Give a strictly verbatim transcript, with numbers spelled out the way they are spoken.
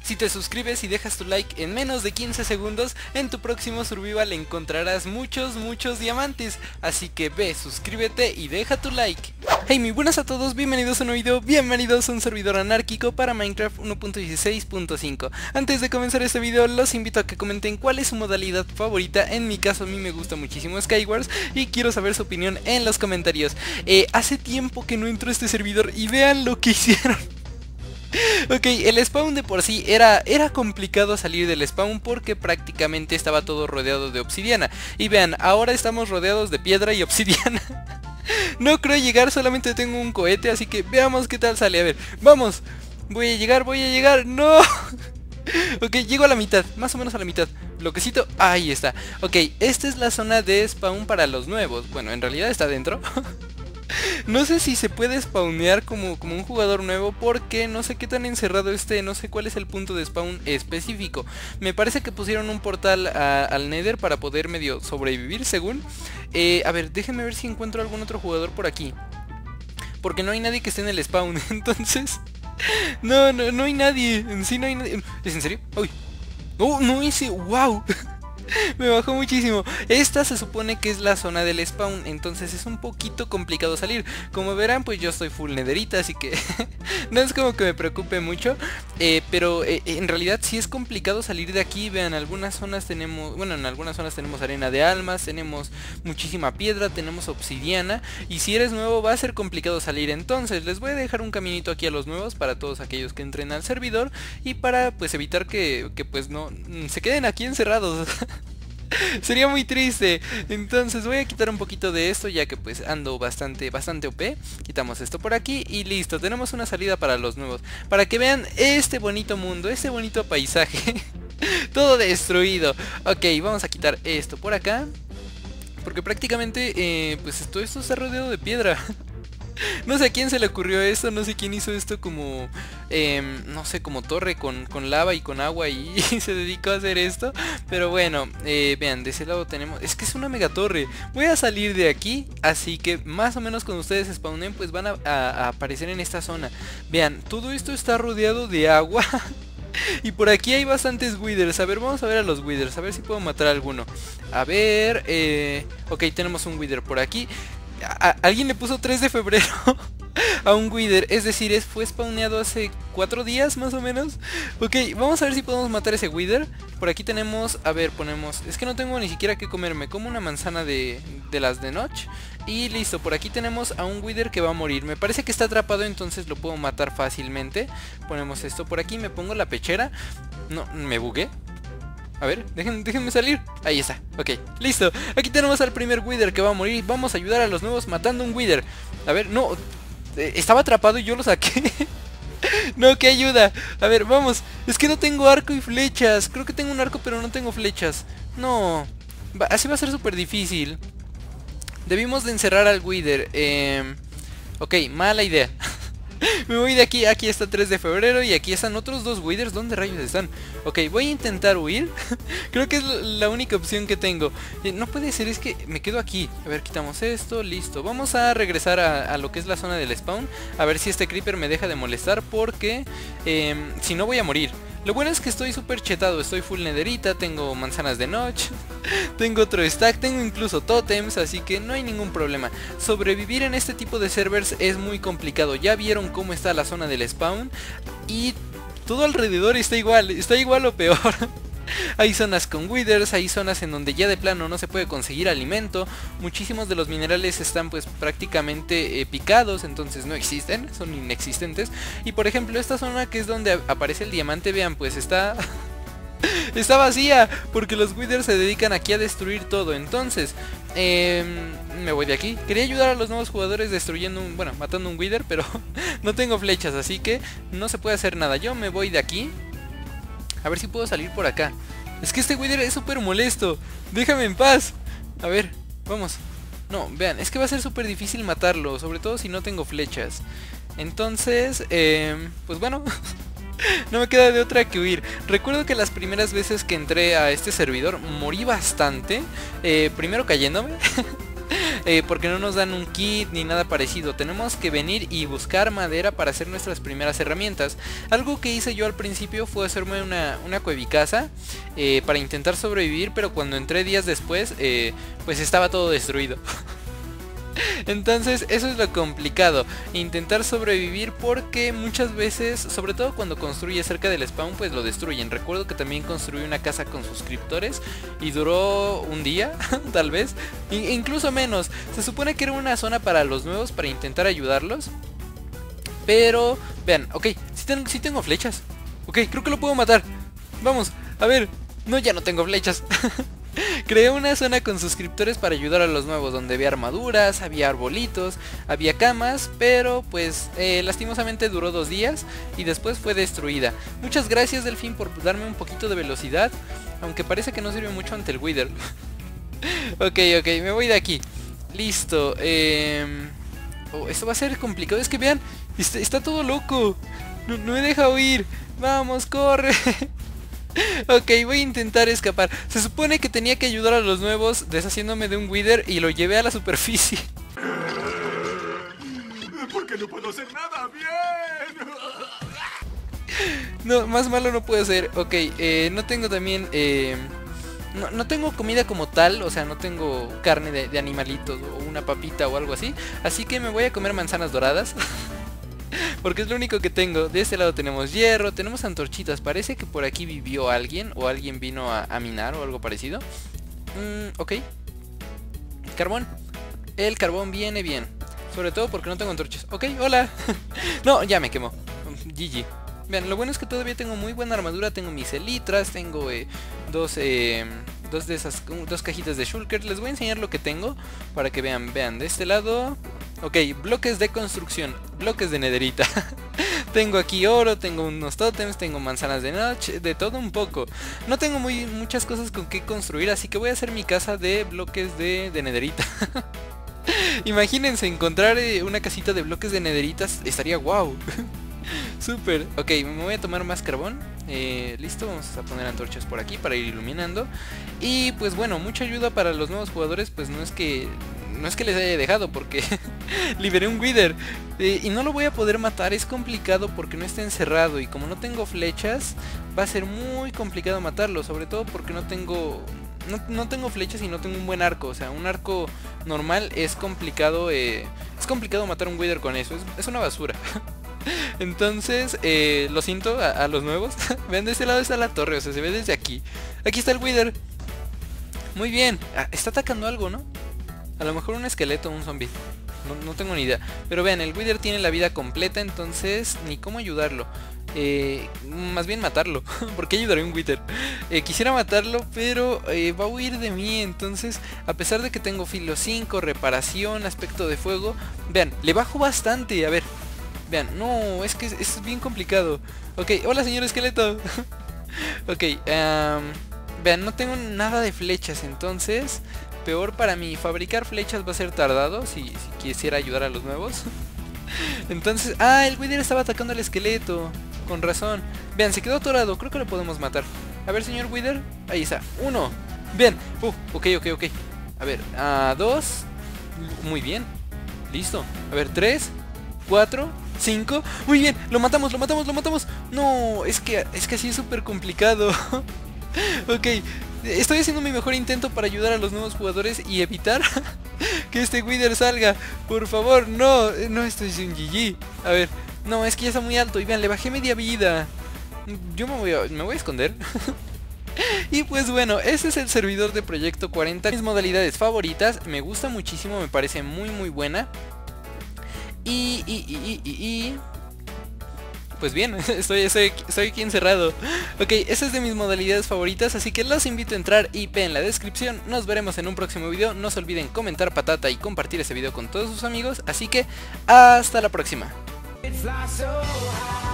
Si te suscribes y dejas tu like en menos de quince segundos, en tu próximo survival encontrarás muchos, muchos diamantes. Así que ve, suscríbete y deja tu like. Hey, muy buenas a todos, bienvenidos a un nuevo video, bienvenidos a un servidor anárquico para Minecraft uno punto dieciséis punto cinco. Antes de comenzar este video, los invito a que comenten cuál es su modalidad favorita. En mi caso, a mí me gusta muchísimo Skywars y quiero saber su opinión en los comentarios. Eh, hace tiempo que no entro a este servidor y vean lo que hicieron. Ok, el spawn de por sí era, era complicado salir del spawn porque prácticamente estaba todo rodeado de obsidiana. Y vean, ahora estamos rodeados de piedra y obsidiana. No creo llegar, solamente tengo un cohete, así que veamos qué tal sale. A ver, vamos. Voy a llegar, voy a llegar, no. Ok, llego a la mitad, más o menos a la mitad. Bloquecito, ahí está. Ok, esta es la zona de spawn para los nuevos. Bueno, en realidad está dentro. No sé si se puede spawnear como, como un jugador nuevo porque no sé qué tan encerrado esté, no sé cuál es el punto de spawn específico. Me parece que pusieron un portal a, al Nether para poder medio sobrevivir según. Eh, a ver, déjenme ver si encuentro algún otro jugador por aquí. Porque no hay nadie que esté en el spawn, entonces... No, no, no hay nadie, en sí no hay nadie. ¿Es en serio? ¡Uy! ¡Oh, no hice! ¡Wow! Me bajó muchísimo. Esta se supone que es la zona del spawn, entonces es un poquito complicado salir. Como verán, pues yo estoy full nederita, así que no es como que me preocupe mucho. eh, Pero eh, en realidad sí es complicado salir de aquí. Vean, algunas zonas tenemos, bueno, en algunas zonas tenemos arena de almas, tenemos muchísima piedra, tenemos obsidiana. Y si eres nuevo va a ser complicado salir. Entonces les voy a dejar un caminito aquí a los nuevos para todos aquellos que entren al servidor. Y para pues evitar que, que pues no se queden aquí encerrados. Sería muy triste. Entonces voy a quitar un poquito de esto, ya que pues ando bastante, bastante O P. Quitamos esto por aquí y listo, tenemos una salida para los nuevos, para que vean este bonito mundo, este bonito paisaje. Todo destruido. Ok, vamos a quitar esto por acá, porque prácticamente eh, pues todo esto está rodeado de piedra. No sé a quién se le ocurrió esto, no sé quién hizo esto como, eh, no sé, como torre con, con lava y con agua y, y se dedicó a hacer esto. Pero bueno, eh, vean, de ese lado tenemos, es que es una mega torre. Voy a salir de aquí, así que más o menos cuando ustedes spawnen pues van a, a, a aparecer en esta zona. Vean, todo esto está rodeado de agua. Y por aquí hay bastantes withers. A ver, vamos a ver a los withers, a ver si puedo matar a alguno. A ver, eh, ok, tenemos un wither por aquí. A alguien le puso tres de febrero a un wither, es decir, es, fue spawneado hace cuatro días más o menos. Ok, vamos a ver si podemos matar ese wither. Por aquí tenemos, a ver, ponemos, es que no tengo ni siquiera que comerme, como una manzana de, de las de noche. Y listo, por aquí tenemos a un wither que va a morir. Me parece que está atrapado, entonces lo puedo matar fácilmente. Ponemos esto por aquí, me pongo la pechera. No, me bugué. A ver, dejen, déjenme salir. Ahí está, ok, listo. Aquí tenemos al primer wither que va a morir. Vamos a ayudar a los nuevos matando un wither. A ver, no, eh, estaba atrapado y yo lo saqué. No, qué ayuda. A ver, vamos. Es que no tengo arco y flechas. Creo que tengo un arco pero no tengo flechas. No, va, así va a ser súper difícil. Debimos de encerrar al wither. eh, Ok, mala idea. Me voy de aquí, aquí está tres de febrero y aquí están otros dos withers. ¿Dónde rayos están? Ok, voy a intentar huir. Creo que es la única opción que tengo. eh, No puede ser, es que me quedo aquí. A ver, quitamos esto, listo. Vamos a regresar a, a lo que es la zona del spawn. A ver si este creeper me deja de molestar, porque eh, si no voy a morir. Lo bueno es que estoy súper chetado, estoy full nederita, tengo manzanas de noche, tengo otro stack, tengo incluso totems, así que no hay ningún problema. Sobrevivir en este tipo de servers es muy complicado. Ya vieron cómo está la zona del spawn y todo alrededor está igual, está igual o peor. Hay zonas con withers, hay zonas en donde ya de plano no se puede conseguir alimento. Muchísimos de los minerales están pues prácticamente eh, picados, entonces no existen, son inexistentes. Y por ejemplo esta zona que es donde aparece el diamante, vean, pues está... está vacía, porque los withers se dedican aquí a destruir todo. Entonces, eh, me voy de aquí. Quería ayudar a los nuevos jugadores destruyendo un... bueno, matando un wither, pero no tengo flechas, así que no se puede hacer nada. Yo me voy de aquí. A ver si puedo salir por acá. Es que este wither es súper molesto. Déjame en paz. A ver, vamos. No, vean, es que va a ser súper difícil matarlo, sobre todo si no tengo flechas. Entonces, eh, pues bueno, no me queda de otra que huir. Recuerdo que las primeras veces que entré a este servidor morí bastante. eh, Primero cayéndome. eh, porque no nos dan un kit ni nada parecido. Tenemos que venir y buscar madera para hacer nuestras primeras herramientas. Algo que hice yo al principio fue hacerme una, una cuevicasa eh, para intentar sobrevivir, pero cuando entré días después eh, pues estaba todo destruido. Entonces eso es lo complicado, intentar sobrevivir, porque muchas veces, sobre todo cuando construyes cerca del spawn, pues lo destruyen. Recuerdo que también construí una casa con suscriptores y duró un día, tal vez, e incluso menos. Se supone que era una zona para los nuevos, para intentar ayudarlos. Pero, vean, ok, sí, ten sí tengo flechas. Ok, creo que lo puedo matar. Vamos, a ver, no, ya no tengo flechas. Creé una zona con suscriptores para ayudar a los nuevos, donde había armaduras, había arbolitos, había camas, pero pues eh, lastimosamente duró dos días y después fue destruida. Muchas gracias, Delfín, por darme un poquito de velocidad, aunque parece que no sirve mucho ante el Wither. Ok, ok, me voy de aquí. Listo. eh... oh, esto va a ser complicado, es que vean, está, está todo loco. No, no me deja huir. Vamos, corre. Ok, voy a intentar escapar. Se supone que tenía que ayudar a los nuevos deshaciéndome de un Wither y lo llevé a la superficie. ¿Por qué no puedo hacer nada bien? No, más malo no puedo ser. Ok, eh, no tengo también... Eh, no, no tengo comida como tal, o sea, no tengo carne de, de animalitos o una papita o algo así. Así que me voy a comer manzanas doradas. Porque es lo único que tengo. De este lado tenemos hierro, tenemos antorchitas. Parece que por aquí vivió alguien, o alguien vino a, a minar o algo parecido. mm, Ok. Carbón. El carbón viene bien, sobre todo porque no tengo antorchas. Ok, hola. No, ya me quemó. G G. Vean, lo bueno es que todavía tengo muy buena armadura. Tengo mis elitras, tengo eh, dos, eh, dos de esas, dos cajitas de shulker. Les voy a enseñar lo que tengo para que vean. Vean, de este lado. Ok, bloques de construcción, bloques de nederita. Tengo aquí oro, tengo unos tótems, tengo manzanas de noche, de todo un poco. No tengo muy, muchas cosas con que construir, así que voy a hacer mi casa de bloques de, de nederita. Imagínense, encontrar eh, una casita de bloques de nederitas, estaría wow. Súper. Ok, me voy a tomar más carbón. eh, Listo, vamos a poner antorchas por aquí para ir iluminando. Y pues bueno, mucha ayuda para los nuevos jugadores. Pues no es que... No es que les haya dejado, porque liberé un Wither eh, y no lo voy a poder matar. Es complicado porque no está encerrado, y como no tengo flechas va a ser muy complicado matarlo. Sobre todo porque no tengo no, no tengo flechas y no tengo un buen arco. O sea, un arco normal es complicado. eh, Es complicado matar un Wither con eso. Es, es una basura. Entonces, eh, lo siento a, a los nuevos. Vean, de este lado está la torre, o sea, se ve desde aquí. Aquí está el Wither. Muy bien, ah, está atacando algo, ¿no? A lo mejor un esqueleto o un zombie. No, no tengo ni idea. Pero vean, el Wither tiene la vida completa, entonces ni cómo ayudarlo. Eh, más bien matarlo. ¿Por qué ayudaré a un Wither? Eh, quisiera matarlo, pero eh, va a huir de mí. Entonces, a pesar de que tengo filo cinco, reparación, aspecto de fuego, vean, le bajo bastante. A ver, vean, no, es que es, es bien complicado. Ok, hola señor esqueleto. Ok, um, vean, no tengo nada de flechas, entonces... peor para mí, fabricar flechas va a ser tardado si, si quisiera ayudar a los nuevos. Entonces, ah, el Wither estaba atacando al esqueleto. Con razón. Vean, se quedó atorado, creo que lo podemos matar. A ver, señor Wither, ahí está, uno. Bien, uh, ok, ok, ok. A ver, a dos. Muy bien, listo. A ver, tres, cuatro, cinco. Muy bien, lo matamos, lo matamos, lo matamos. No, es que, es que así es súper complicado. Ok, estoy haciendo mi mejor intento para ayudar a los nuevos jugadores y evitar que este Wither salga. Por favor, no, no, esto es un G G. A ver, no, es que ya está muy alto. Y vean, le bajé media vida. Yo me voy a, me voy a esconder. Y pues bueno, ese es el servidor de Proyecto cuarenta. Mis modalidades favoritas, me gusta muchísimo, me parece muy muy buena. Y, y, y, y, y... pues bien, estoy, estoy, estoy aquí encerrado. Ok, esa es de mis modalidades favoritas, así que los invito a entrar, I P en la descripción. Nos veremos en un próximo video. No se olviden comentar patata y compartir este video con todos sus amigos. Así que, hasta la próxima.